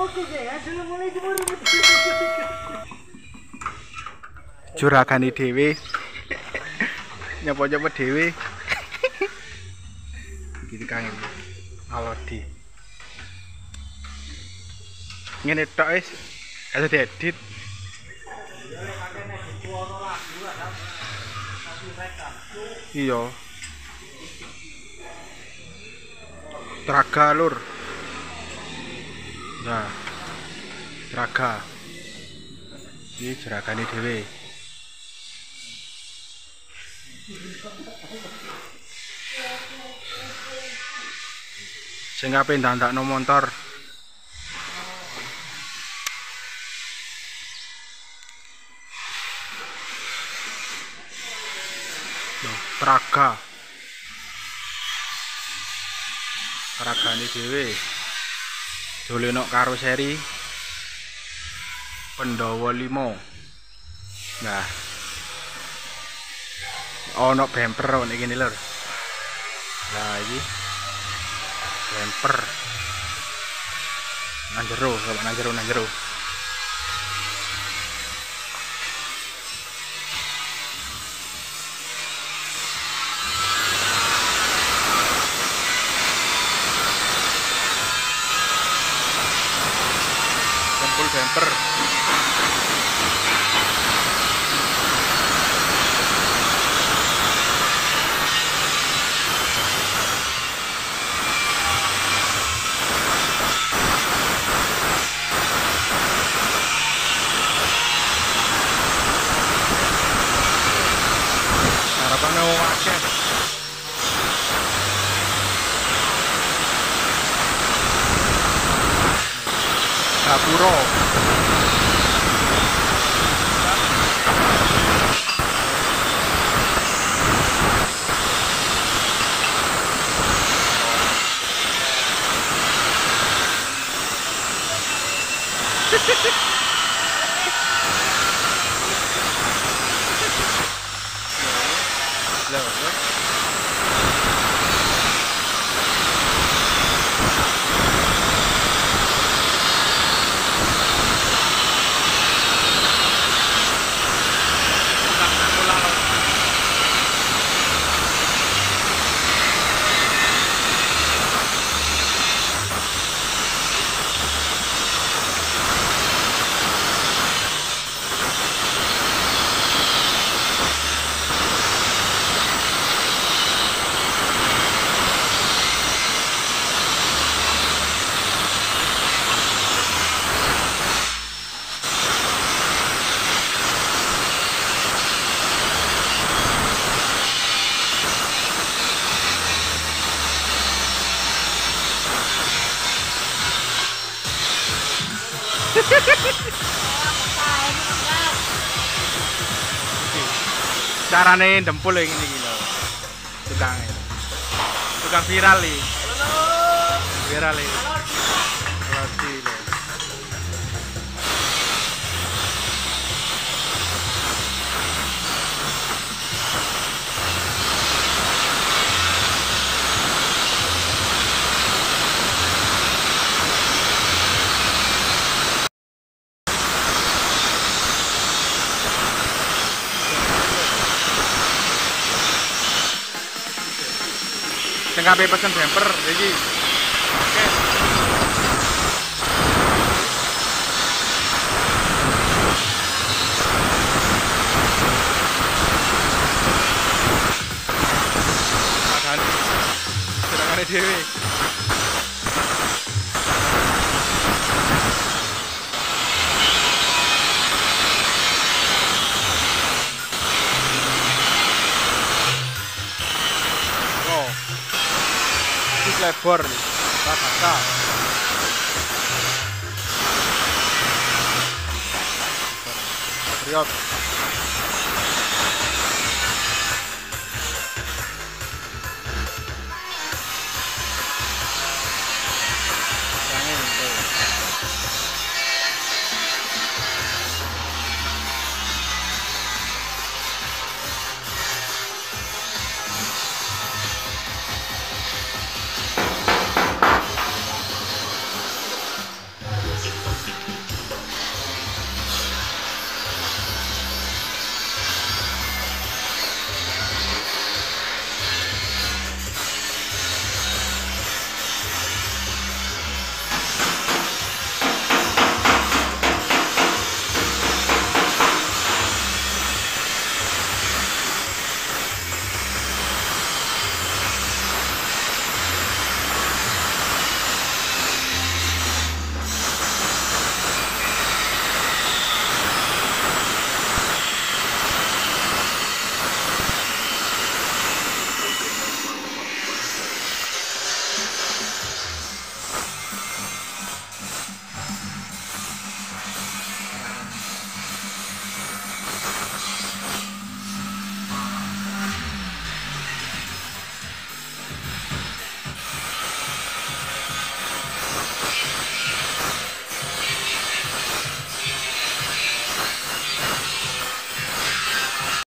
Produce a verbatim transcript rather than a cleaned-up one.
Curagane dhewe. Nyapa-nyapa dhewe. Iki kangen. Alodi. Ngene tok wis. Ada diedit. Iya. Traga lur. Nah. Traga. Iki jeragane dhewe. Sing ape ndandakno motor. Traga. Tragane dhewe. Doleno karoseri Pandhawa lima. Nah. Ono bumper nek kene lur. Lah iki bumper. Nang jero, kalau nang jero nang jero. Full bumper. Harapannya wong akeh. Gapura. Carane dempul yang ini lho. Tukang tukang viral iki. Viral iki. Roti lho. Sing kabeh pesen bumper iki. Oke. Makan. Serangane dhewe. Lebar nih, rata. Riot.